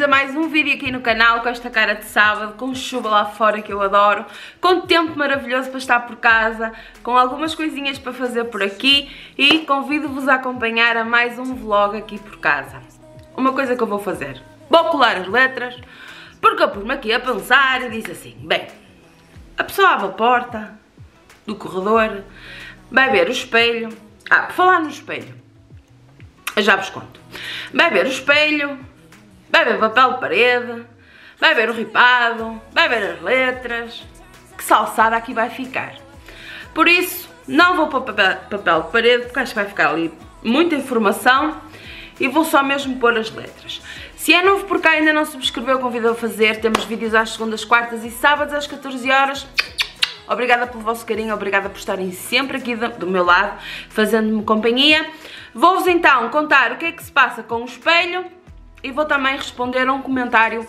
a mais um vídeo aqui no canal com esta cara de sábado, com chuva lá fora que eu adoro, com tempo maravilhoso para estar por casa, com algumas coisinhas para fazer por aqui e convido-vos a acompanhar a mais um vlog aqui por casa. Uma coisa que eu vou fazer, vou colar as letras, porque eu pus-me aqui a pensar e disse assim, bem, a pessoa abre a porta do corredor, vai ver o espelho, por falar no espelho, eu já vos conto, vai ver o espelho, vai ver o papel de parede, vai ver o ripado, vai ver as letras, que salsada aqui vai ficar. Por isso, não vou pôr papel de parede, porque acho que vai ficar ali muita informação e vou só mesmo pôr as letras. Se é novo por cá e ainda não subscreveu, convido a fazer. Temos vídeos às segundas, quartas e sábados às 14 horas. Obrigada pelo vosso carinho, obrigada por estarem sempre aqui do meu lado, fazendo-me companhia. Vou-vos então contar o que é que se passa com o espelho e vou também responder a um comentário.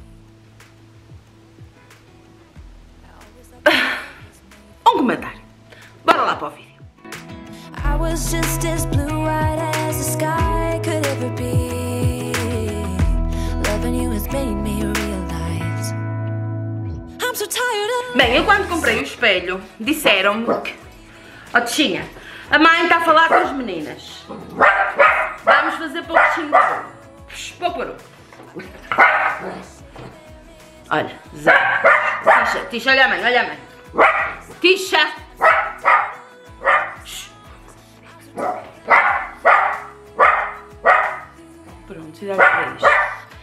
Um comentário. Bora lá para o vídeo. I was just as blue-eyed as the sky could ever be. Loving you has made me realize I'm so tired of... Bem, eu quando comprei o espelho, disseram-me que... Ó tichinha, a mãe está a falar com as meninas. Vamos fazer pouquinho de barulho. Pouco. Olha, Zé. Tixa, olha a mãe, olha a mãe. Tixa. Pronto, idade para isto.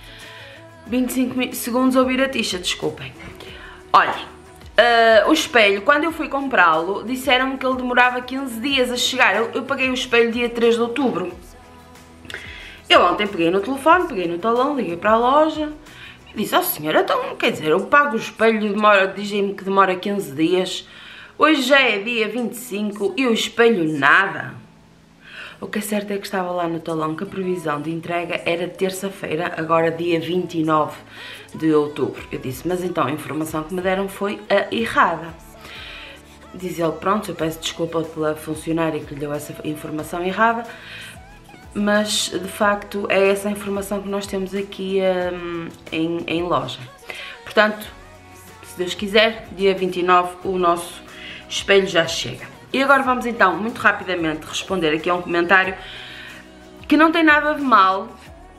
25 segundos a ouvir a Tixa, desculpem. Olha, o espelho, quando eu fui comprá-lo, disseram-me que ele demorava 15 dias a chegar. Eu paguei o espelho dia 3 de outubro. Eu ontem peguei no telefone, peguei no talão, liguei para a loja e disse, ó senhora, então quer dizer, eu pago o espelho e dizem-me que demora 15 dias. Hoje já é dia 25 e o espelho nada. O que é certo é que estava lá no talão que a previsão de entrega era terça-feira, agora dia 29 de outubro. Eu disse, mas então a informação que me deram foi a errada. Diz ele, pronto, eu peço desculpa pela funcionária que lhe deu essa informação errada, mas de facto é essa a informação que nós temos aqui em loja. Portanto, se Deus quiser, dia 29 o nosso espelho já chega. E agora vamos então, muito rapidamente, responder aqui a um comentário que não tem nada de mal,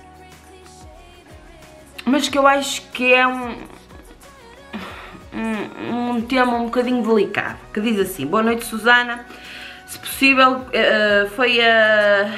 mas que eu acho que é um tema um bocadinho delicado, que diz assim, boa noite Susana, se possível, foi a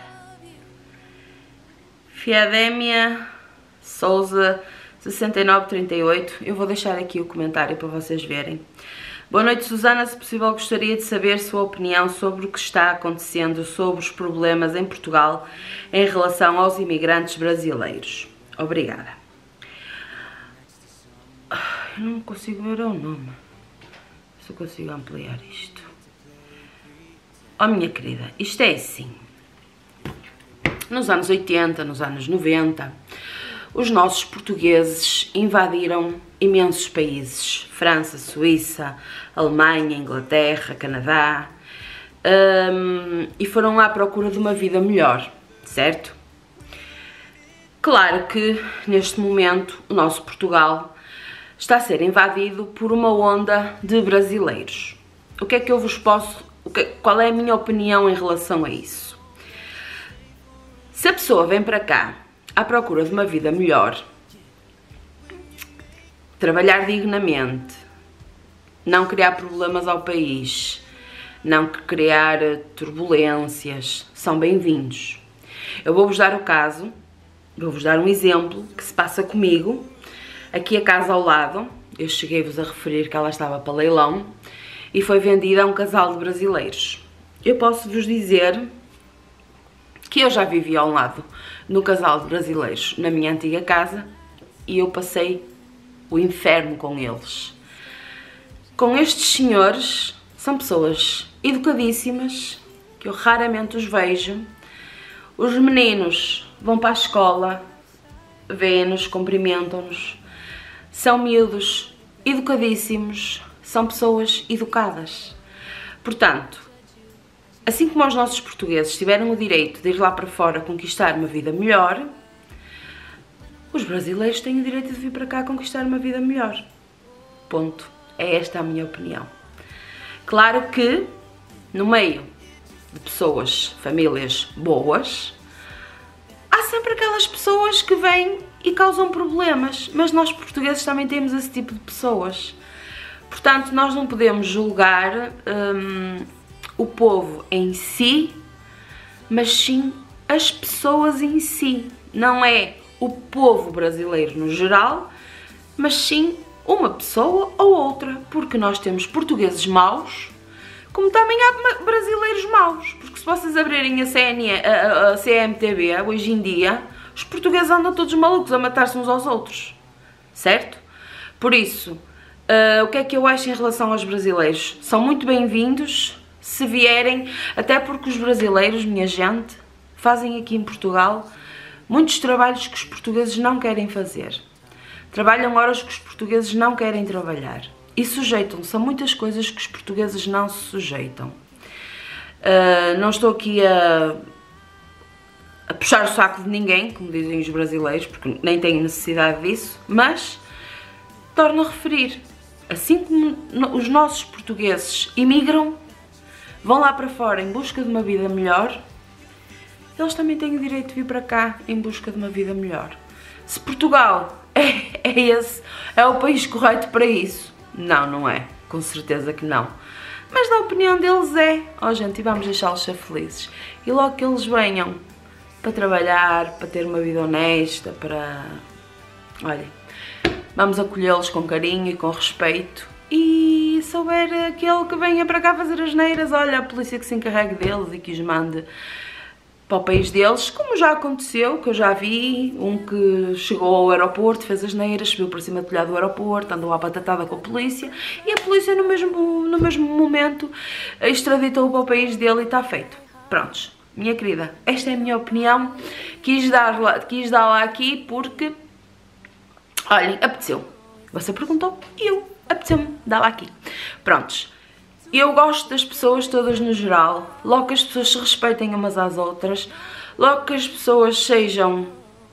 Fiadémia Souza 6938, eu vou deixar aqui o comentário para vocês verem. Boa noite Susana, se possível gostaria de saber sua opinião sobre o que está acontecendo, sobre os problemas em Portugal em relação aos imigrantes brasileiros. Obrigada. Eu não consigo ver o nome. Se eu consigo ampliar isto. Oh minha querida, isto é assim. Nos anos 80, nos anos 90, os nossos portugueses invadiram imensos países. França, Suíça, Alemanha, Inglaterra, Canadá. E foram à procura de uma vida melhor, certo? Claro que neste momento o nosso Portugal está a ser invadido por uma onda de brasileiros. O que é que eu vos posso... Qual é a minha opinião em relação a isso? Se a pessoa vem para cá à procura de uma vida melhor, trabalhar dignamente, não criar problemas ao país, não criar turbulências, são bem-vindos. Eu vou-vos dar o caso, vou-vos dar um exemplo que se passa comigo. Aqui a casa ao lado, eu cheguei-vos a referir que ela estava para leilão e foi vendida a um casal de brasileiros. Eu posso-vos dizer que eu já vivi ao lado no casal de brasileiros na minha antiga casa e eu passei o inferno com eles. Com estes senhores, são pessoas educadíssimas, que eu raramente os vejo. Os meninos vão para a escola, vêem-nos, cumprimentam-nos, são miúdos educadíssimos, são pessoas educadas. Portanto, assim como os nossos portugueses tiveram o direito de ir lá para fora conquistar uma vida melhor, os brasileiros têm o direito de vir para cá conquistar uma vida melhor. Ponto. É esta a minha opinião. Claro que, no meio de pessoas, famílias boas, há sempre aquelas pessoas que vêm e causam problemas, mas nós portugueses também temos esse tipo de pessoas. Portanto, nós não podemos julgar o povo em si, mas sim as pessoas em si. Não é o povo brasileiro no geral, mas sim uma pessoa ou outra, porque nós temos portugueses maus, como também há brasileiros maus, porque se vocês abrirem a CMTV hoje em dia, os portugueses andam todos malucos a matar-se uns aos outros, certo? Por isso, o que é que eu acho em relação aos brasileiros? São muito bem-vindos se vierem, até porque os brasileiros, minha gente, fazem aqui em Portugal muitos trabalhos que os portugueses não querem fazer. Trabalham horas que os portugueses não querem trabalhar. E sujeitam-se a muitas coisas que os portugueses não se sujeitam. Não estou aqui a puxar o saco de ninguém, como dizem os brasileiros, porque nem tenho necessidade disso, mas torno a referir, assim como os nossos portugueses imigram, vão lá para fora em busca de uma vida melhor, eles também têm o direito de vir para cá em busca de uma vida melhor. Se Portugal é o país correto para isso, não é, com certeza que não. Mas na opinião deles é, gente, e vamos deixá-los ser felizes. E logo que eles venham para trabalhar, para ter uma vida honesta, olha, vamos acolhê-los com carinho e com respeito. E se houver aquele que venha para cá fazer as neiras, olha, a polícia que se encarregue deles e que os mande para o país deles, como já aconteceu, que eu já vi, um que chegou ao aeroporto, fez as neiras, subiu para cima do telhado do aeroporto, andou à batatada com a polícia, e a polícia no mesmo momento extraditou-o para o país dele e está feito. Prontos, minha querida, esta é a minha opinião, quis dar-la aqui porque, olhem, apeteceu. Você perguntou, apeteceu-me dar-la aqui. Prontos. Eu gosto das pessoas todas no geral, logo que as pessoas se respeitem umas às outras, logo que as pessoas sejam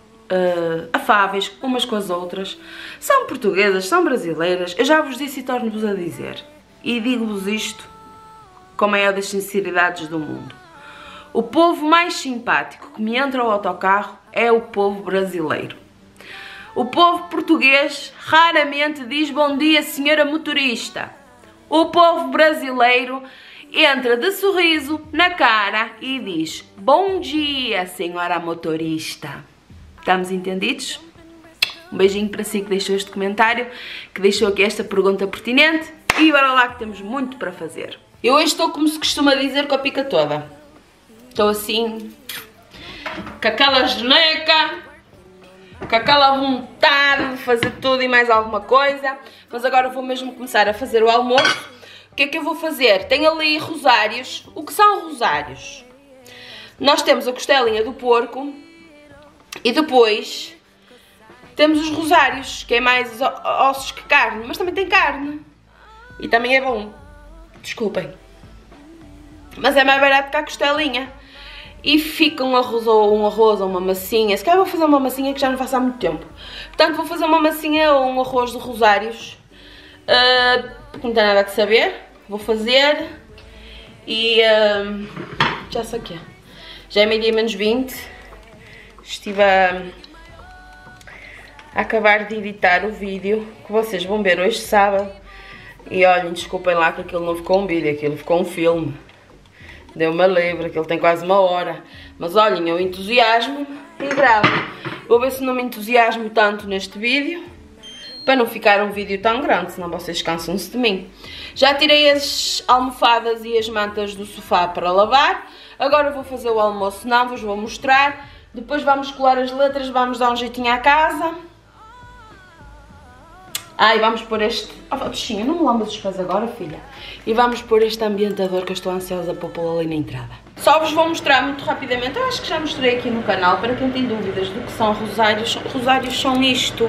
afáveis umas com as outras, são portuguesas, são brasileiras, eu já vos disse e torno-vos a dizer, e digo-vos isto com a maior das sinceridades do mundo. O povo mais simpático que me entra ao autocarro é o povo brasileiro. O povo português raramente diz bom dia, senhora motorista. O povo brasileiro entra de sorriso na cara e diz bom dia, senhora motorista. Estamos entendidos? Um beijinho para si que deixou este comentário, que deixou aqui esta pergunta pertinente e bora lá que temos muito para fazer. Eu hoje estou, como se costuma dizer, com a pica toda. Estou assim, com aquela geneca, com aquela vontade de fazer tudo e mais alguma coisa, mas agora vou mesmo começar a fazer o almoço. O que é que eu vou fazer? Tenho ali rosários. O que são rosários? Nós temos a costelinha do porco e depois temos os rosários, que é mais ossos que carne, mas também tem carne e também é bom, desculpem, mas é mais barato que a costelinha. E fica um arroz ou uma massinha. Se calhar vou fazer uma massinha que já não faço há muito tempo. Portanto, vou fazer uma massinha ou um arroz de rosários. Porque não tem nada a saber. Vou fazer. E já sei o que é. Já é meio-dia menos 20. Estive a acabar de editar o vídeo que vocês vão ver hoje, sábado. E olhem, desculpem lá que aquilo não ficou um vídeo, aquilo ficou um filme. Deu-me a livre, aquilo tem quase 1 hora. Mas olhem, eu entusiasmo e gravo. Vou ver se não me entusiasmo tanto neste vídeo, para não ficar um vídeo tão grande, senão vocês cansam-se de mim. Já tirei as almofadas e as mantas do sofá para lavar. Agora vou fazer o almoço, não vos vou mostrar. Depois vamos colar as letras, vamos dar um jeitinho à casa. E vamos pôr este... bichinho, não me lambas os pés agora, filha. E vamos pôr este ambientador que eu estou ansiosa para pô-lo ali na entrada. Só vos vou mostrar muito rapidamente. Eu acho que já mostrei aqui no canal, para quem tem dúvidas do que são rosários. Rosários são isto.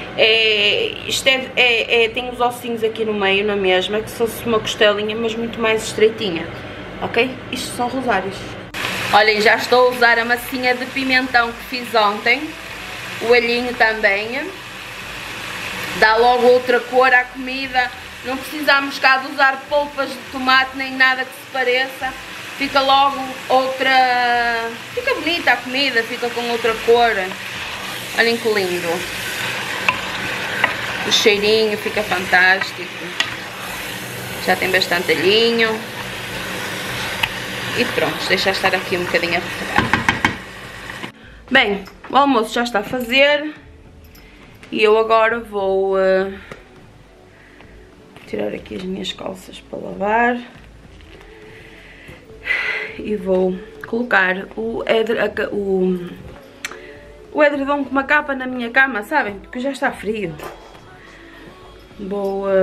Tem os ossinhos aqui no meio, na mesma, que são uma costelinha, mas muito mais estreitinha. Ok? Isto são rosários. Olhem, já estou a usar a massinha de pimentão que fiz ontem. O alhinho também dá logo outra cor à comida. Não precisamos cá de usar polpas de tomate nem nada que se pareça. Fica logo outra... Fica bonita a comida, fica com outra cor. Olhem que lindo. O cheirinho fica fantástico. Já tem bastante alhinho. E pronto, deixa estar aqui um bocadinho a refogar. Bem, o almoço já está a fazer. E eu agora vou tirar aqui as minhas calças para lavar. E vou colocar o edredom com uma capa na minha cama, sabem? Porque já está frio. Vou...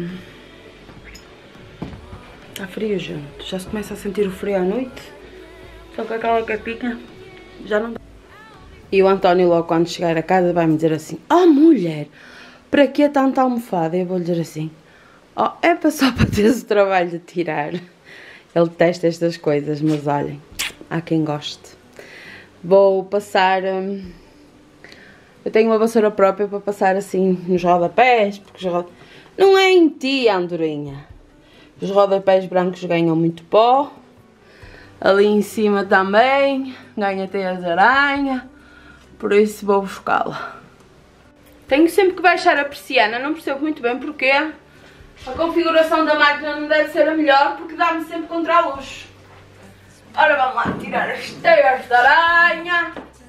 Está frio, gente. Já se começa a sentir o frio à noite. Só que aquela capinha já não dá. E o António logo quando chegar a casa vai-me dizer assim: oh mulher, para que tanta almofada? Eu vou lhe dizer assim: oh, é só para teres o trabalho de tirar. Ele detesta estas coisas, mas olhem, há quem goste. Vou passar... eu tenho uma vassoura própria para passar assim nos rodapés, porque não é em ti, andorinha. Os rodapés brancos ganham muito pó. Ali em cima também ganha teias de aranha. Por isso vou buscá-la. Tenho sempre que baixar a persiana, não percebo muito bem porquê. A configuração da máquina não deve ser a melhor porque dá-me sempre contra a luz. Ora, vamos lá tirar as teias de aranha.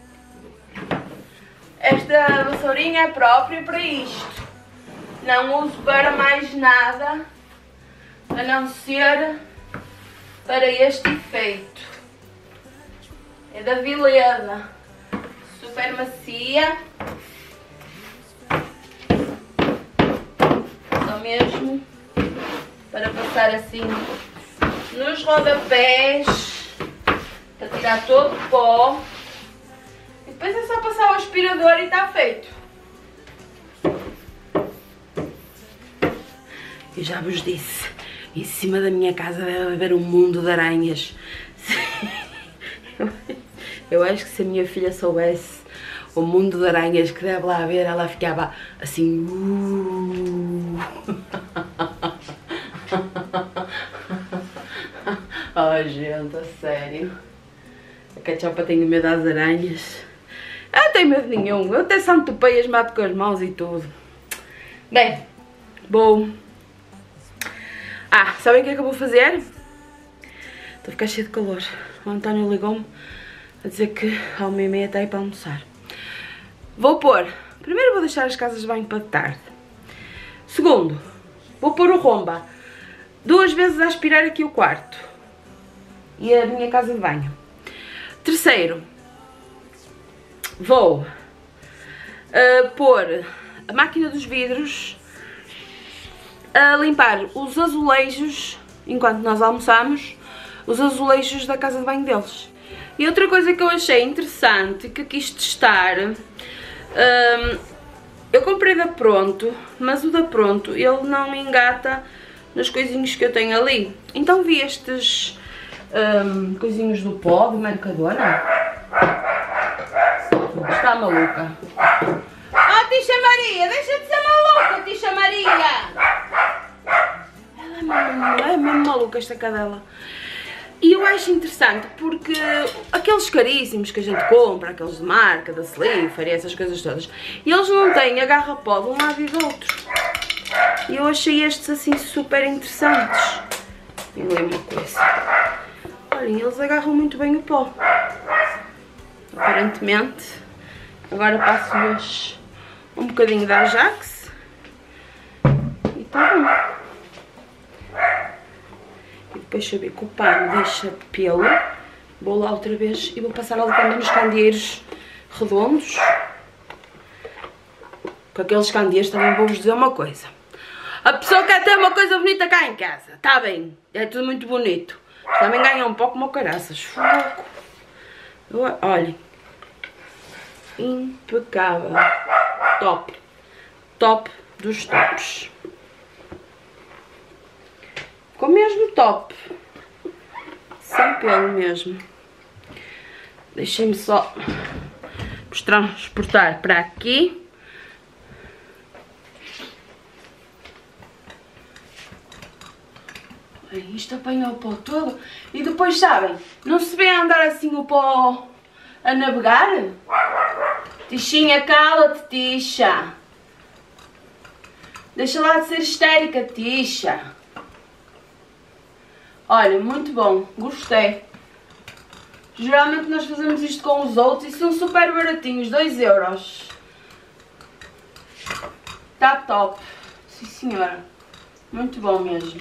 Esta vassourinha é própria para isto. Não uso para mais nada a não ser para este efeito. É da Vileda. Super macia. Só mesmo para passar assim nos rodapés, para tirar todo o pó. E depois é só passar o aspirador e está feito. Eu já vos disse, em cima da minha casa deve haver um mundo de aranhas. Eu acho que se a minha filha soubesse o mundo de aranhas que deve lá haver, ela ficava assim... Oh, gente, a sério. A Ketchup tem medo das aranhas. Eu não tenho medo nenhum. Eu até santopeias mato com as mãos e tudo. Bem, vou... sabem o que é que eu vou fazer? Estou a ficar cheio de calor. O António ligou-me a dizer que à 1h30 está aí para almoçar. Vou pôr... Primeiro vou deixar as casas de banho para tarde. Segundo, vou pôr o romba 2 vezes a aspirar aqui o quarto. E a minha casa de banho. Terceiro, vou pôr a máquina dos vidros a limpar os azulejos, enquanto nós almoçamos, os azulejos da casa de banho deles. E outra coisa que eu achei interessante, que quis testar, eu comprei da Pronto, mas o da Pronto, ele não engata nas coisinhas que eu tenho ali. Então vi estes coisinhos do pó, do Mercadona. Está maluca. Oh, Tisha Maria, deixa de ser maluca, Tisha Maria! Ela é mesmo maluca, esta cadela. E eu acho interessante porque aqueles caríssimos que a gente compra, aqueles de marca, da Sleeper e essas coisas todas, eles não têm a garra pó de um lado e do outro. E eu achei estes assim super interessantes. E lembro uma coisa. Olhem, eles agarram muito bem o pó. Aparentemente. Agora passo-lhes um bocadinho da Ajax. E está bom. E depois saber que o pano deixa pelo. Vou lá outra vez e vou passar ali também nos candeeiros redondos. Com aqueles candeeiros também vou-vos dizer uma coisa. A pessoa quer ter uma coisa bonita cá em casa. Está bem, é tudo muito bonito. Mas também ganha um pouco como caraças. Fogo. Olhem. Impecável. Top. Top dos tops. Ficou mesmo top. Sem pelo mesmo. Deixem-me só transportar para aqui. Isto apanha o pó todo. E depois, sabem, não se vê andar assim o pó a navegar? Tichinha, cala-te, Ticha. Deixa lá de ser histérica, Ticha. Olha, muito bom. Gostei. Geralmente nós fazemos isto com os outros e são super baratinhos. 2 euros. Tá top. Sim, senhora. Muito bom mesmo.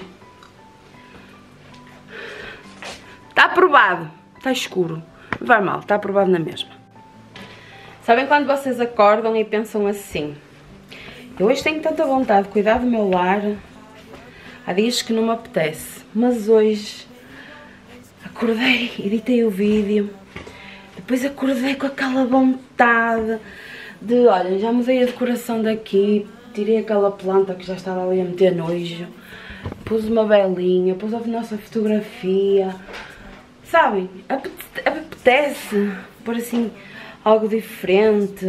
Está aprovado. Está escuro. Não vai mal. Está aprovado na mesma. Sabem quando vocês acordam e pensam assim: eu hoje tenho tanta vontade de cuidar do meu lar. Há dias que não me apetece. Mas hoje acordei, editei o vídeo. Depois acordei com aquela vontade de, olha, já mudei a decoração daqui. Tirei aquela planta que já estava ali a meter nojo. Pus uma velinha, pus a nossa fotografia. Sabem, apetece pôr assim algo diferente.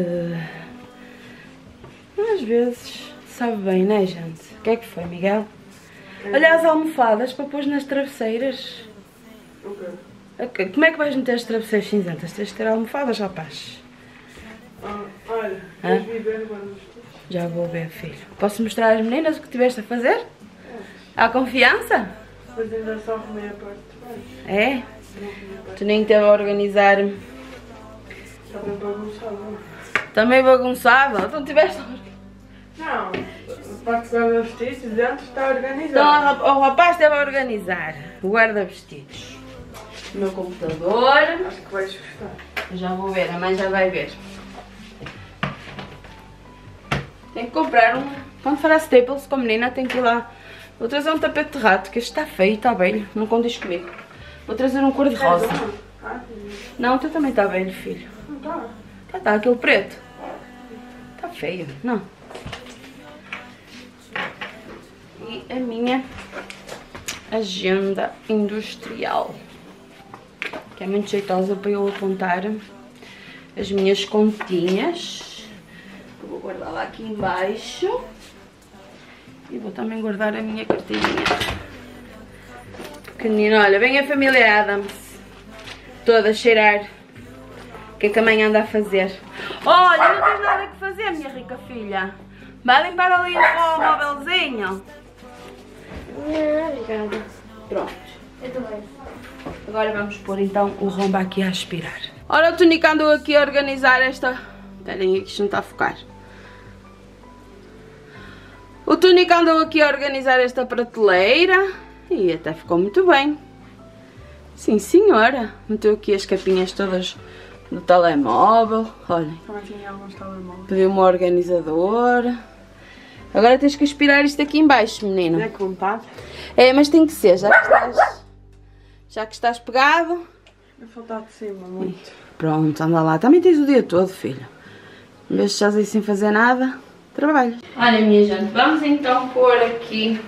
Às vezes sabe bem, não é, gente? O que é que foi, Miguel? Olha as almofadas para pôr nas travesseiras. Okay. Como é que vais meter as travesseiras cinzentas? Tens de ter almofadas, rapaz. Olha, vais ver quando... Já vou ver, filho. Posso mostrar às meninas o que tiveste a fazer? Há confiança? Mas ainda só arrumei a parte de baixo. É? Tu nem esteve a organizar. Também bagunçado. Também bagunçado? Então tiveste... Não, a parte do guarda-vestidos dentro está organizada. Então o rapaz esteve a organizar o guarda-vestidos. O meu computador. Acho que vais gostar. Eu já vou ver, a mãe já vai ver. Tenho que comprar um... Quando for a Staples com a menina, tenho que ir lá. Vou trazer um tapete de rato, que este está feio, está velho. Não condiz comigo. Vou trazer um cor-de-rosa. Não, o teu também está velho, filho. Não está. Está, aquele preto. Está feio, não. E a minha agenda industrial, que é muito jeitosa para eu apontar as minhas continhas. Eu vou guardar lá aqui embaixo. E vou também guardar a minha carteirinha pequenina. Olha, vem a família Adams toda a cheirar. O que é que a mãe anda a fazer? Olha, não tens nada que fazer, minha rica filha. Vai limpar ali o móvelzinho. Obrigada. Pronto. Eu também. Agora vamos pôr então o romba aqui a aspirar. Ora, o Tunico andou aqui a organizar esta... Esperem aí que isto não está a focar. O Tunico andou aqui a organizar esta prateleira e até ficou muito bem. Sim, senhora. Meteu aqui as capinhas todas do telemóvel. Olhem. Também tinha alguns telemóveis. Pediu uma organizadora. Agora tens que aspirar isto aqui em baixo, menino. É que vontade. É, mas tem que ser, já que estás pegado. É faltar de cima, muito. Pronto, anda lá. Também tens o dia todo, filho. Em vez de estás aí sem fazer nada, trabalho. Olha, minha gente, vamos então pôr aqui.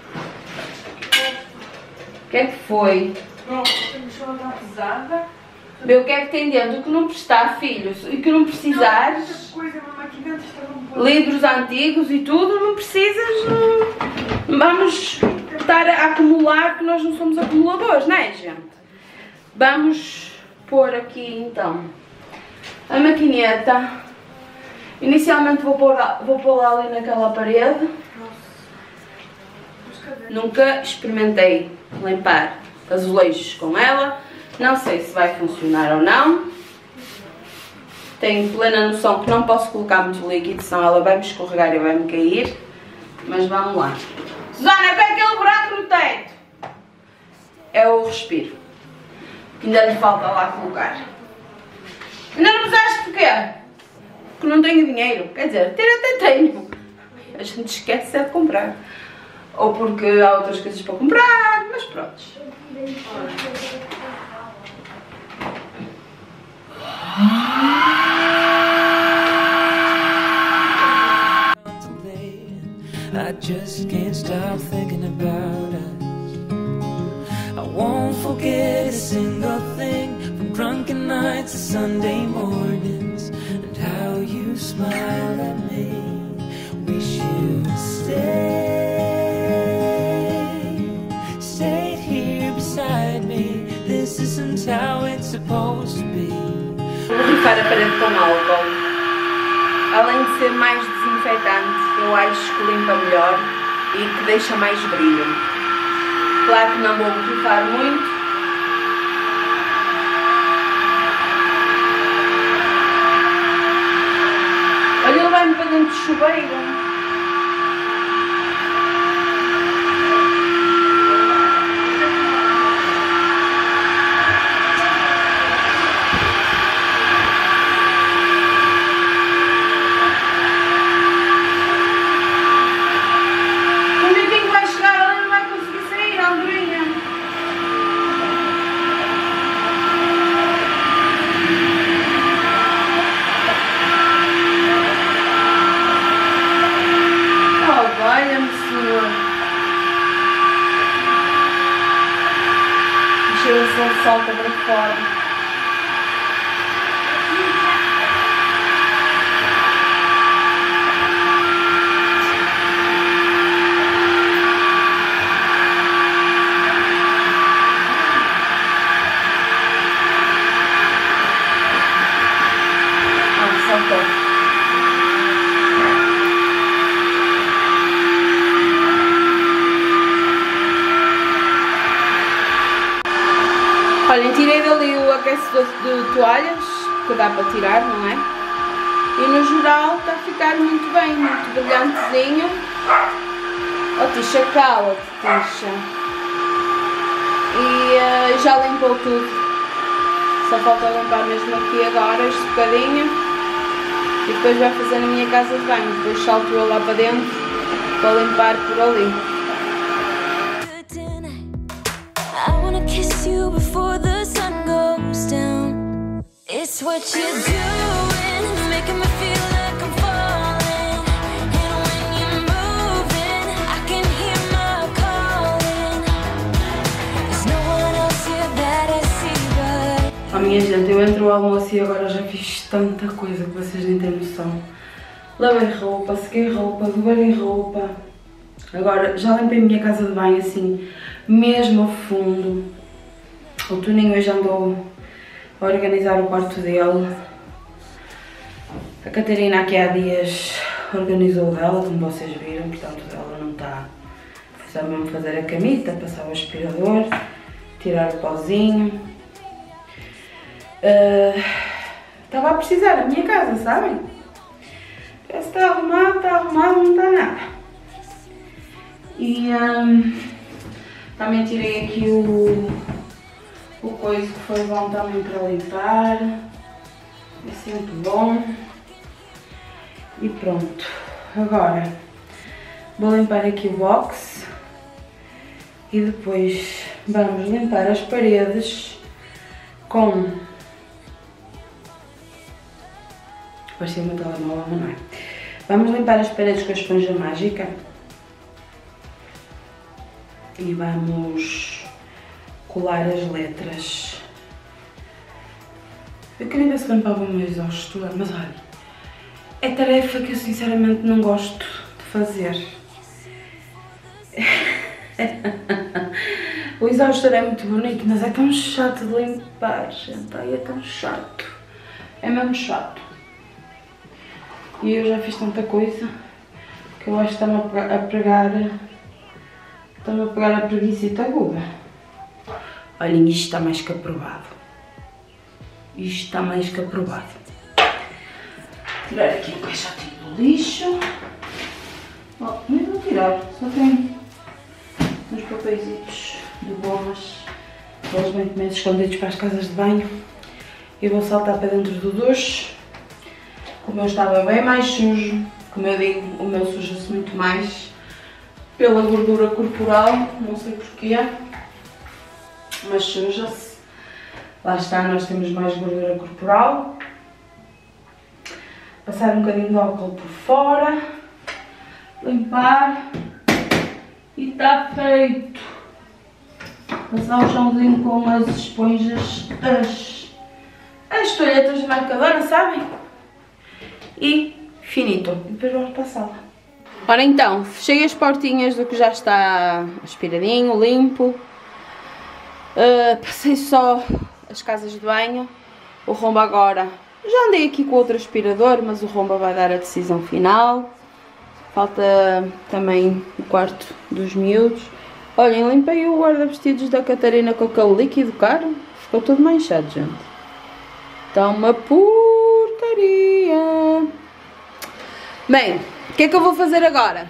O que é que foi? Não, temos só uma pesada. Vê o que é que tem dentro, o que não prestar, filho, e que não precisares. Essa coisa mesmo aqui dentro está um pouco... Livros antigos e tudo, não precisas. Não vamos estar a acumular, que nós não somos acumuladores, não é, gente? Vamos pôr aqui então a maquineta. Inicialmente vou pôr ali naquela parede. Nunca experimentei limpar azulejos com ela. Não sei se vai funcionar ou não. Tenho plena noção que não posso colocar muito líquido, senão ela vai me escorregar e vai me cair. Mas vamos lá. Susana, o que é aquele buraco no teto? É o respiro. Que ainda lhe falta lá colocar. Ainda não usaste porquê? Porque não tenho dinheiro. Quer dizer, ter até tenho. A gente esquece de comprar. Ou porque há outras coisas para comprar, mas pronto. I just can't stop thinking about us. I won't forget a single thing from drunken nights and Sunday mornings, and how you smile at me. Wish you stayed here beside me. This isn't how it's supposed to be. Vou borrifar a parede com álcool. Além de ser mais desinfetante, eu acho que limpa melhor e que deixa mais brilho. Claro que não vou borrifar muito. Olha, ele vai-me para dentro do chuveiro. Solta para fora. Soltou. Olhem, tirei dali o aquecedor de toalhas, que dá para tirar, não é? E no geral está a ficar muito bem, muito brilhantezinho. Oh, Tisha, cala-te, Tisha. E já limpou tudo. Só falta limpar mesmo aqui agora, este bocadinho. E depois vai fazer na minha casa de banho. Depois salto eu lá para dentro para limpar por ali. Kiss you before the sun goes down. It's what you're doing, it's making me feel like I'm falling. And when you're moving, I can hear my calling. There's no one else here that I see but... Oh, minha gente, eu entro ao almoço e agora já fiz tanta coisa que vocês nem têm noção. Lavei roupa, sequei roupa, doei roupa. Agora já limpei a minha casa de banho assim, mesmo ao fundo. O Toninho hoje andou a organizar o quarto dele. A Catarina aqui há dias organizou o dela, como vocês viram, portanto ela não está. Precisa mesmo fazer a camita, passar o aspirador, tirar o pozinho. Estava a precisar da minha casa, sabem? Se está arrumado, não está nada. E também tirei aqui o coisa que foi bom também para limpar. É sempre bom. E pronto. Agora vou limpar aqui o box e depois vamos limpar as paredes com... Parecia uma telemóvel, não é? Vamos limpar as paredes com a esponja mágica e vamos colar as letras. Eu queria ver se limpava o meu exaustor, mas olha, é tarefa que eu sinceramente não gosto de fazer. O exaustor é muito bonito, mas é tão chato de limpar, gente. Ai, é tão chato. É mesmo chato. E eu já fiz tanta coisa que eu acho que está-me a pegar a preguicita aguda. Olhem, isto está mais que aprovado. Isto está mais que aprovado. Tirar aqui o caixotinho do lixo. Oh, nem vou tirar, só tem uns papéis de gomas. Eles bem meio escondidos para as casas de banho. E vou saltar para dentro do duche. O meu estava bem mais sujo. Como eu digo, o meu suja-se muito mais pela gordura corporal, não sei porquê, mas suja-se. Lá está, nós temos mais gordura corporal. Passar um bocadinho de álcool por fora, limpar e está feito. Passar o chãozinho com as esponjas as toalhetas de Mercadona, sabem? E finito. E depois vamos para a sala. Ora então, fechei as portinhas do que já está aspiradinho, limpo. Passei só as casas de banho. O Romba agora, já andei aqui com outro aspirador, mas o Romba vai dar a decisão final. Falta também o quarto dos miúdos. Olhem, limpei o guarda-vestidos da Catarina com aquele líquido caro. Ficou todo manchado, gente. Está uma porcaria. Bem, o que é que eu vou fazer agora?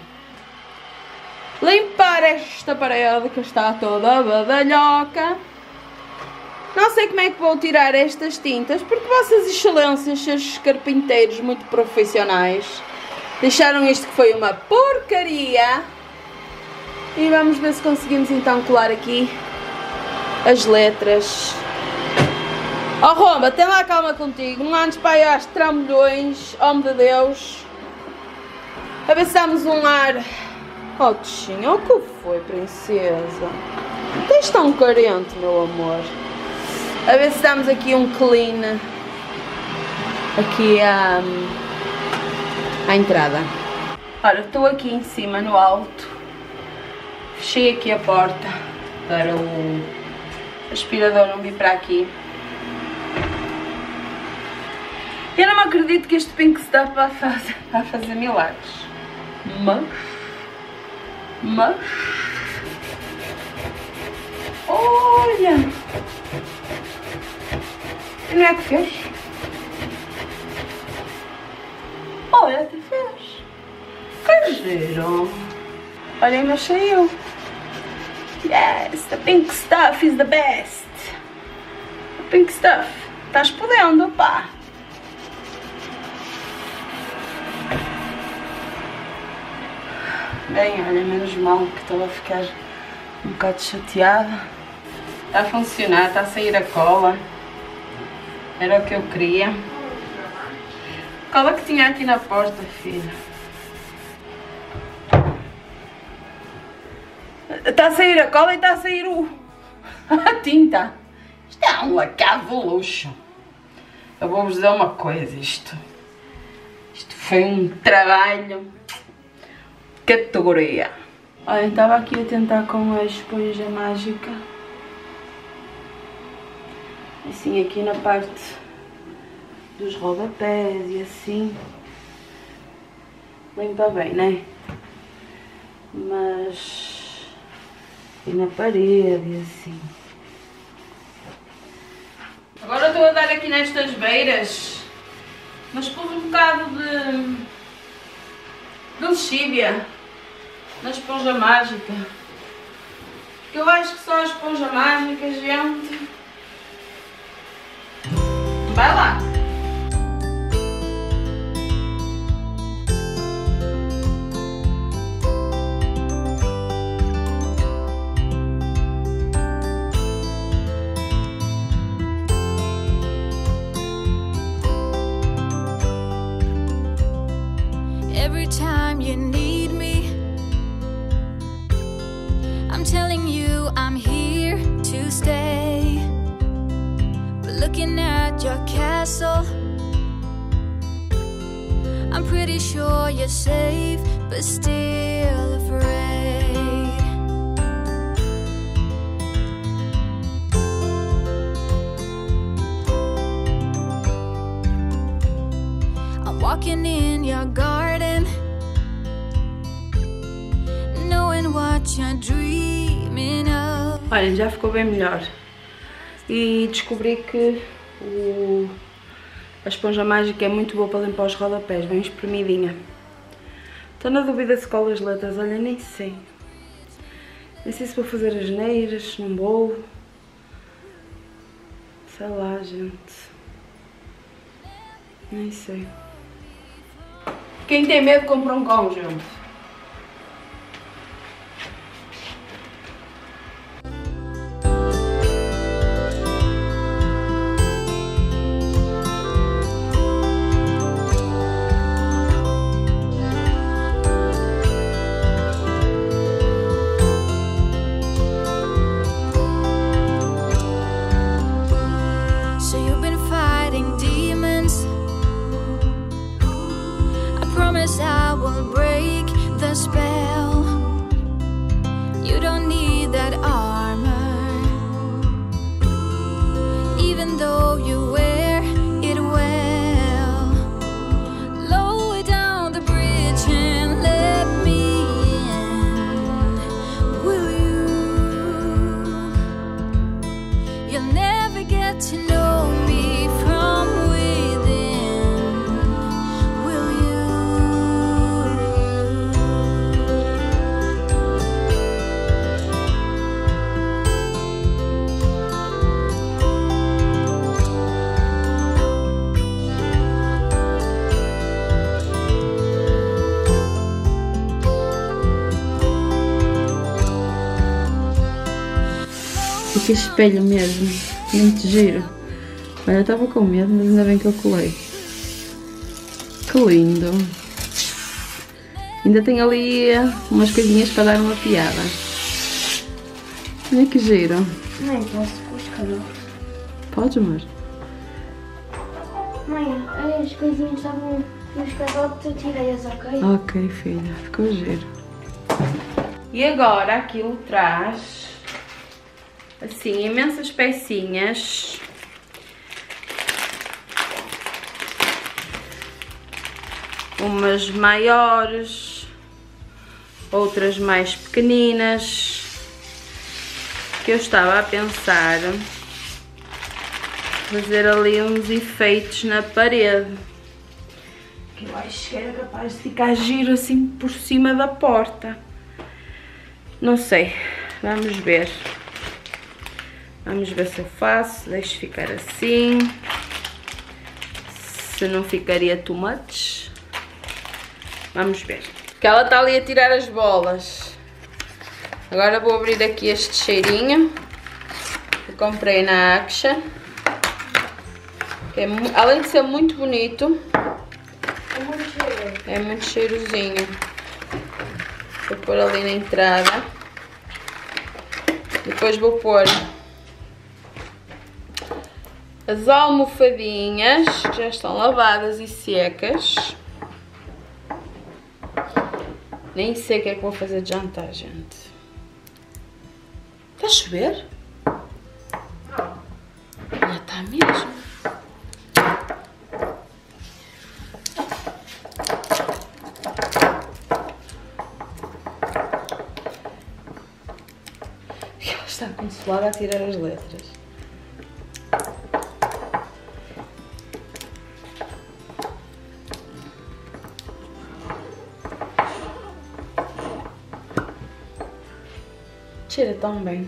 Limpar esta parede que está toda badalhoca. Não sei como é que vou tirar estas tintas, porque vossas excelências, seus carpinteiros muito profissionais, deixaram isto que foi uma porcaria. E vamos ver se conseguimos então colar aqui as letras. Oh Romba, tem lá calma contigo, não andes para aí aos trambolhões, homem de Deus. A ver se damos um ar. Oh Tichinha, o que foi, princesa? Tens tão carente, meu amor. A ver se damos aqui um clean aqui à entrada. Ora, estou aqui em cima no alto. Fechei aqui a porta para o aspirador não vir para aqui. Eu não me acredito que este Pink Stuff vai fazer milagres. Mas olha! E não é que fez? Olha, até fez. Que giro! Olhem, mas saiu. Yes, the Pink Stuff is the best. The Pink Stuff está explodindo, pá. Bem, olha, menos mal que estava a ficar um bocado chateada. Está a funcionar, está a sair a cola. Era o que eu queria. A cola que tinha aqui na porta, filha. Está a sair a cola e está a sair a tinta. Isto é um lacado de luxo. Eu vou-vos dizer uma coisa, isto foi um trabalho de categoria. Olha, estava aqui a tentar com a esponja mágica. Assim aqui na parte dos rodapés e assim. Limpa bem, né? Mas... e na parede e assim. Agora estou a dar aqui nestas beiras. Mas pus um bocado de lexívia na esponja mágica. Porque eu acho que só a esponja mágica, gente. Vai lá! Every time you need me, I'm telling you I'm here to stay. But looking at your castle, I'm pretty sure you're safe, but still afraid. I'm walking in your garden, knowing what you're dreaming of. Olha, já ficou bem melhor. E descobri que a esponja mágica é muito boa para limpar os rodapés, bem espremidinha. Estou na dúvida se colo as letras, olha, nem sei. Nem sei se vou fazer as neiras, se não vou. Sei lá, gente. Nem sei. Quem tem medo compra um cão, gente. So you've been fighting to know me from within. Will you? E que espelho mesmo, muito giro. Olha, eu estava com medo, mas ainda bem que eu colei. Que lindo. Ainda tem ali umas coisinhas para dar uma piada. Olha que giro. Mãe, posso buscar? Podes, amor? Mãe, as coisinhas estavam nos casados, eu tirei-as, ok? Ok, filha, ficou giro. E agora aquilo traz assim imensas pecinhas. Umas maiores, outras mais pequeninas, que eu estava a pensar fazer ali uns efeitos na parede, que eu acho que era capaz de ficar giro assim por cima da porta. Não sei, vamos ver. Vamos ver se eu faço, deixo ficar assim, se não ficaria too much. Vamos ver. Porque ela está ali a tirar as bolas. Agora vou abrir aqui este cheirinho que comprei na Action. É, além de ser muito bonito, é muito cheirosinho. Vou pôr ali na entrada. Depois vou pôr as almofadinhas, que já estão lavadas e secas. Nem sei o que é que vou fazer de jantar, gente. Está a chover? Já está mesmo. Ela está consolada a tirar as letras. Cheira tão bem.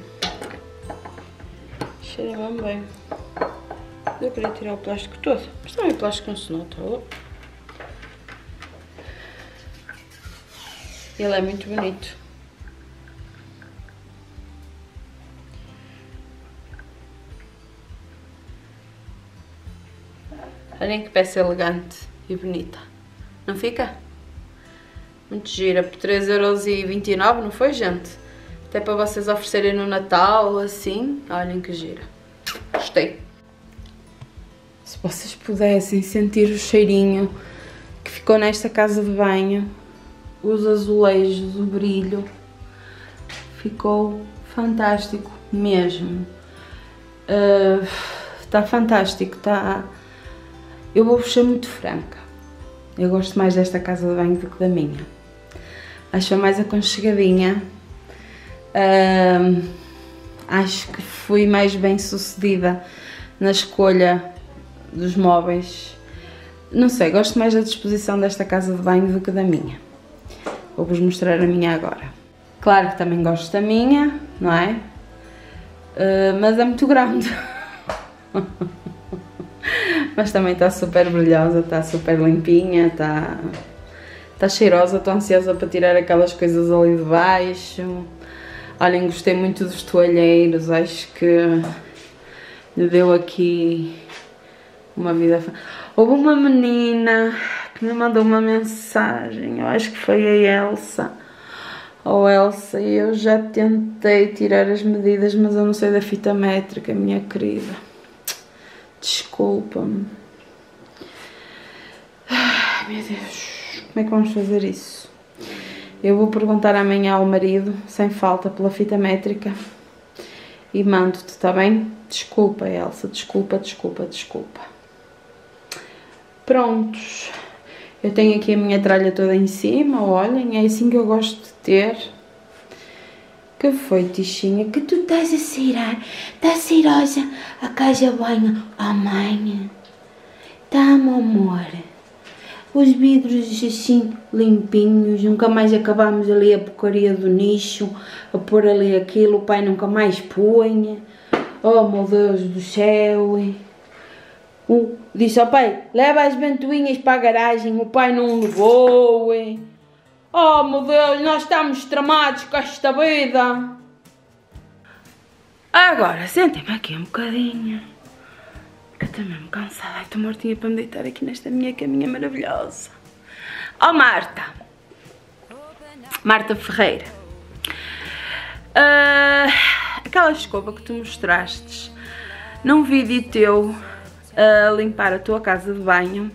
Cheira mesmo bem. Eu queria tirar o plástico todo. Mas também o plástico não se nota. Ele é muito bonito. Olhem que peça elegante e bonita. Não fica? Muito gira. Por 3,29€, não foi, gente? Até para vocês oferecerem no Natal, assim. Olhem que gira. Gostei. Se vocês pudessem sentir o cheirinho que ficou nesta casa de banho, os azulejos, o brilho, ficou fantástico mesmo. Está fantástico, está... Eu vou-vos ser muito franca. Eu gosto mais desta casa de banho do que da minha. Acho mais aconchegadinha. Acho que fui mais bem sucedida na escolha dos móveis. Não sei, gosto mais da disposição desta casa de banho do que da minha. Vou-vos mostrar a minha agora. Claro que também gosto da minha, não é? Mas é muito grande. Mas também está super brilhosa, está super limpinha, está cheirosa. Estou ansiosa para tirar aquelas coisas ali de baixo. Olhem, gostei muito dos toalheiros, acho que lhe deu aqui uma vida... Houve uma menina que me mandou uma mensagem, eu acho que foi a Elsa. Oh Elsa, eu já tentei tirar as medidas, mas eu não sei da fita métrica, minha querida. Desculpa-me. Ai, meu Deus, como é que vamos fazer isso? Eu vou perguntar amanhã ao marido, sem falta, pela fita métrica e mando-te, está bem? Desculpa, Elsa, desculpa. Prontos. Eu tenho aqui a minha tralha toda em cima, olhem, é assim que eu gosto de ter. Que foi, Tichinha? Que tu estás a cheirar? Estás cheirosa a casa de banho? Oh, mãe. Tá, meu amor. Os vidros assim limpinhos. Nunca mais acabámos ali a porcaria do nicho. A pôr ali aquilo. O pai nunca mais punha. Oh, meu Deus do céu. Disse ao pai, leva as ventoinhas para a garagem. O pai não levou. Oh, meu Deus, nós estamos tramados com esta vida. Agora, sentem-me aqui um bocadinho. Que eu estou mesmo cansada. Ai, estou mortinha para me deitar aqui nesta minha caminha maravilhosa. Oh, Marta. Marta Ferreira. Aquela escova que tu mostraste num vídeo teu a limpar a tua casa de banho.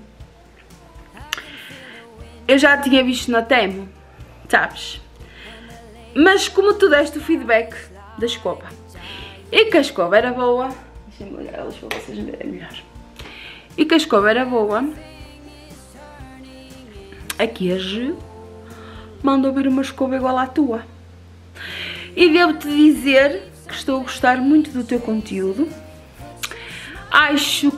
Eu já tinha visto na Temo, sabes? Mas como tu deste o feedback da escova e que a escova era boa, deixem-me ligar elas para vocês verem melhor, e que a escova era boa, aqui a G mandou vir uma escova igual à tua. E devo-te dizer que estou a gostar muito do teu conteúdo. Acho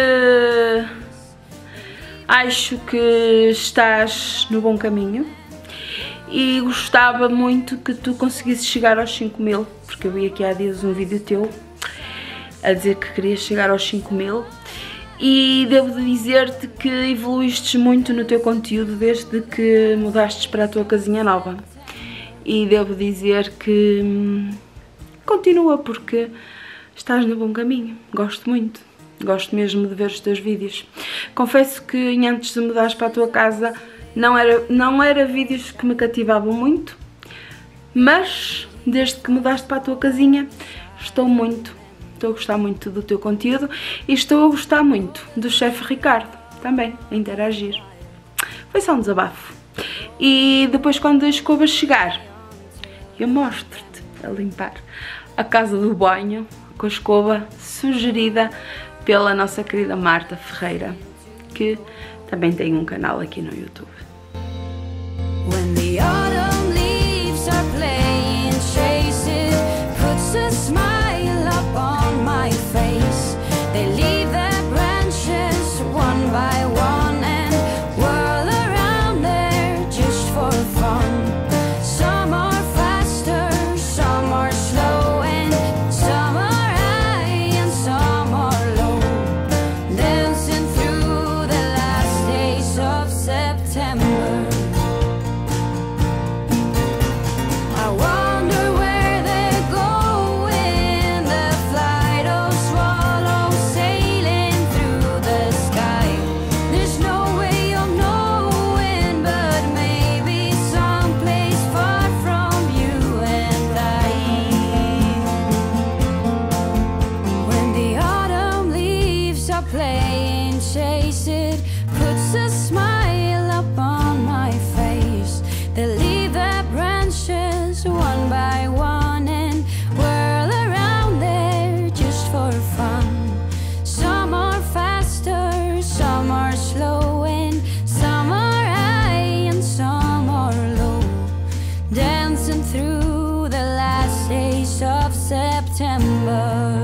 que estás no bom caminho e gostava muito que tu conseguisses chegar aos 5.000, porque eu vi aqui há dias um vídeo teu a dizer que querias chegar aos 5.000 e devo dizer-te que evoluíste muito no teu conteúdo desde que mudaste para a tua casinha nova e devo dizer que continua porque estás no bom caminho, gosto muito. Gosto mesmo de ver os teus vídeos. Confesso que antes de mudares para a tua casa não era vídeos que me cativavam muito, mas desde que mudaste para a tua casinha estou a gostar muito do teu conteúdo e estou a gostar muito do chefe Ricardo também, a interagir. Foi só um desabafo. E depois quando a escova chegar, eu mostro-te a limpar a casa do banho com a escova sugerida pela nossa querida Marta Ferreira, que também tem um canal aqui no YouTube. When the autumn leaves are playing chase it puts a smile up on my face. They leave their branches one by one and whirl around there just for fun. Some are faster, some are slow, and some are high and some are low, dancing through the last days of September. Playing chase it puts a smile up on my face. They leave their branches one by one and whirl around there just for fun. Some are faster, some are slow, and some are high and some are low, dancing through the last days of September.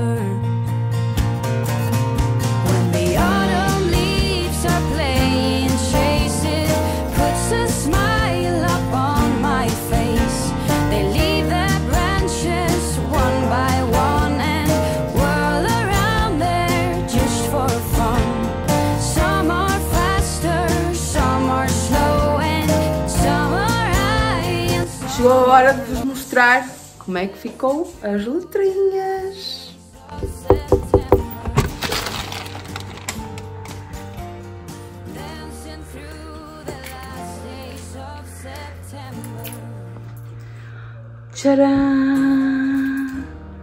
Chegou a hora de vos mostrar como é que ficou as letrinhas. Tcharam!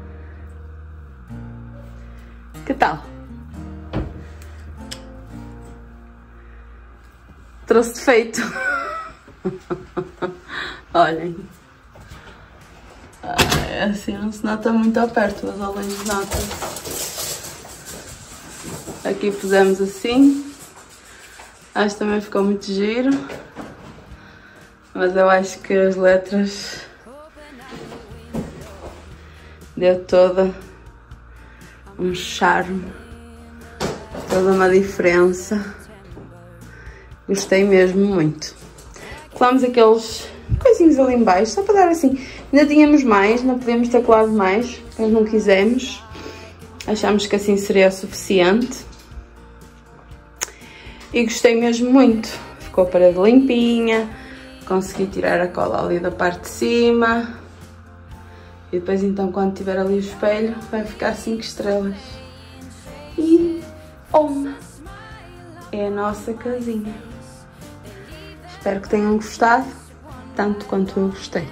Que tal? Trouxe defeito. Olhem. Assim não se nota muito ao perto, mas ao longe nota-se. Aqui pusemos assim. Acho que também ficou muito giro. Mas eu acho que as letras Deu toda um charme, toda uma diferença. Gostei mesmo muito. Colamos aqueles coisinhos ali em baixo, só para dar assim. Ainda tínhamos mais, não podíamos ter colado mais, mas não quisemos. Achámos que assim seria o suficiente. E gostei mesmo muito. Ficou a parede limpinha, consegui tirar a cola ali da parte de cima. E depois então quando tiver ali o espelho vai ficar 5 estrelas. E é a nossa casinha. Espero que tenham gostado, tanto quanto eu gostei.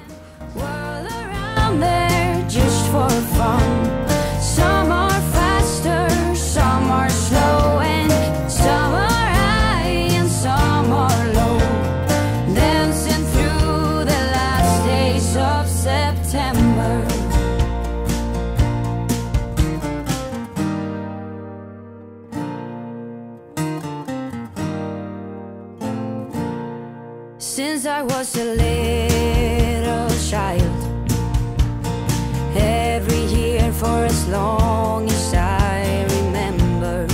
Since I was a little child, every year for as long as I remember,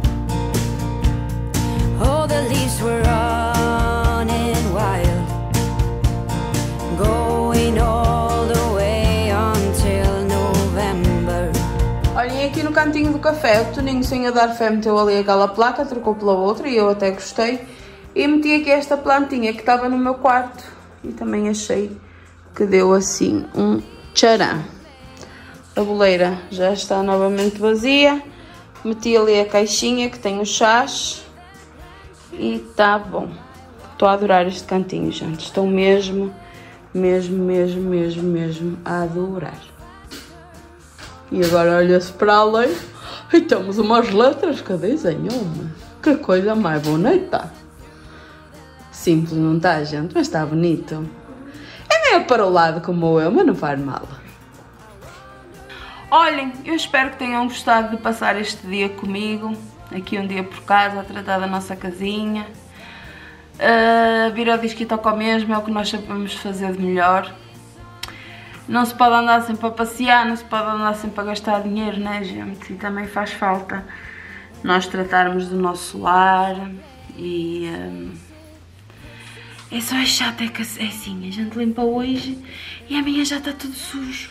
all the leaves were running wild, going all the way until November. Olhem, aqui no cantinho do café, o Toninho, sem a dar fé, meteu ali aquela placa, trocou pela outra e eu até gostei. E meti aqui esta plantinha que estava no meu quarto e também achei que deu assim um tcharam. A boleira já está novamente vazia. Meti ali a caixinha que tem os chás e está bom. Estou a adorar este cantinho, gente. Estou mesmo a adorar. E agora olha-se para além e temos umas letras que dizem uma. Que coisa mais bonita. Simples, não está, gente? Mas está bonito. É meio para o lado como eu, mas não faz mal. Olhem, eu espero que tenham gostado de passar este dia comigo. Aqui um dia por casa, a tratar da nossa casinha. Vir ao disco e tocar mesmo, é o que nós sabemos fazer de melhor. Não se pode andar sempre a passear, não se pode andar sempre a gastar dinheiro, né, gente? E também faz falta nós tratarmos do nosso lar e... é só chato, é que é assim, a gente limpa hoje e amanhã já está tudo sujo.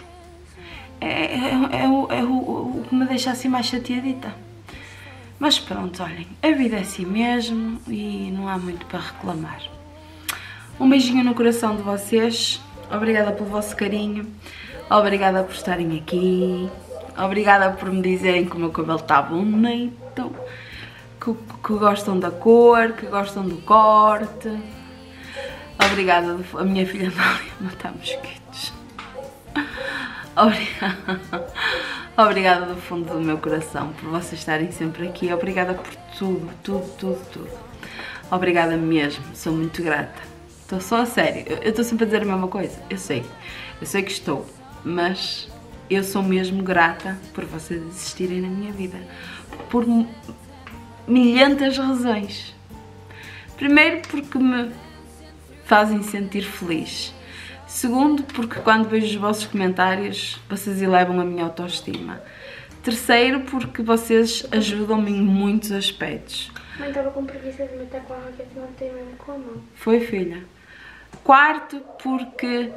É o que me deixa assim mais chateadita. Mas pronto, olhem, a vida é assim mesmo e não há muito para reclamar. Um beijinho no coração de vocês, obrigada pelo vosso carinho, obrigada por estarem aqui, obrigada por me dizerem que o meu cabelo está bonito, que gostam da cor, que gostam do corte. Obrigada, a minha filha Nália matar mosquitos. Obrigada do fundo do meu coração por vocês estarem sempre aqui. Obrigada por tudo. Obrigada mesmo, sou muito grata. Estou só a sério, eu estou sempre a dizer a mesma coisa. Eu sei que estou, mas eu sou mesmo grata por vocês existirem na minha vida. Por milhentas razões. Primeiro porque me fazem sentir feliz. Segundo, porque quando vejo os vossos comentários, vocês elevam a minha autoestima. Terceiro, porque vocês ajudam-me em muitos aspectos. Mãe, estava com preguiça de meter com a raquete, não tem mesmo com a mão. Foi, filha. Quarto, porque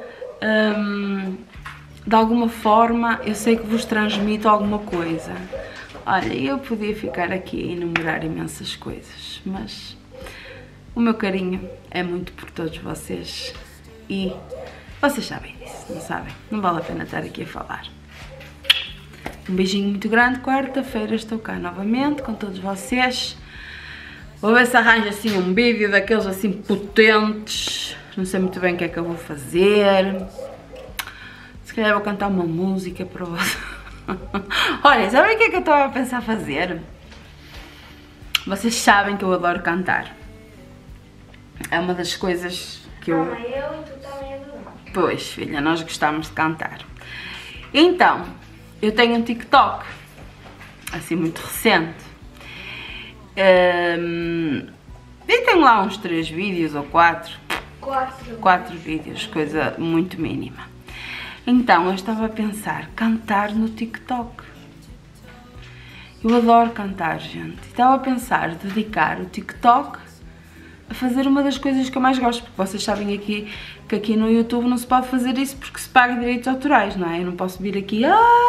de alguma forma eu sei que vos transmito alguma coisa. Olha, eu podia ficar aqui a enumerar imensas coisas, mas o meu carinho é muito por todos vocês e vocês sabem disso, não sabem? Não vale a pena estar aqui a falar. Um beijinho muito grande. Quarta-feira estou cá novamente com todos vocês. Vou ver se arranjo assim um vídeo daqueles assim potentes. Não sei muito bem o que é que eu vou fazer. Se calhar vou cantar uma música para vocês. Olha, sabem o que é que eu estava a pensar fazer? Vocês sabem que eu adoro cantar. É uma das coisas que eu... eu e tu também adoramos. Pois, filha, nós gostamos de cantar. Então, eu tenho um TikTok, assim muito recente. E tenho lá uns 3 vídeos ou 4. 4 vídeos, coisa muito mínima. Então, eu estava a pensar, cantar no TikTok. Eu adoro cantar, gente. Estava a pensar dedicar o TikTok a fazer uma das coisas que eu mais gosto, porque vocês sabem que aqui no YouTube não se pode fazer isso porque se paga direitos autorais, não é? Eu não posso vir aqui,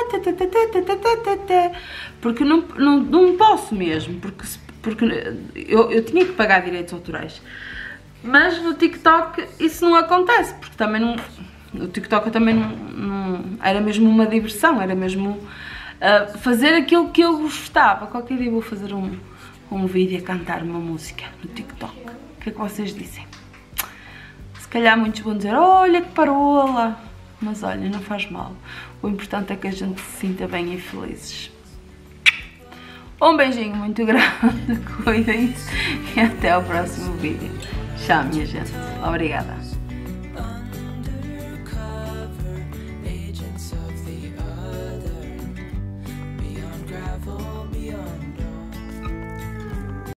porque não posso mesmo, porque eu tinha que pagar direitos autorais. Mas no TikTok isso não acontece, porque também não... No TikTok eu também não era mesmo uma diversão, era mesmo fazer aquilo que eu gostava. Qualquer dia vou fazer um vídeo a cantar uma música no TikTok. O que é que vocês dizem? Se calhar muitos vão dizer, olha que parola, mas olha, não faz mal. O importante é que a gente se sinta bem e felizes. Um beijinho muito grande, cuidem-se e até ao próximo vídeo. Tchau, minha gente. Obrigada.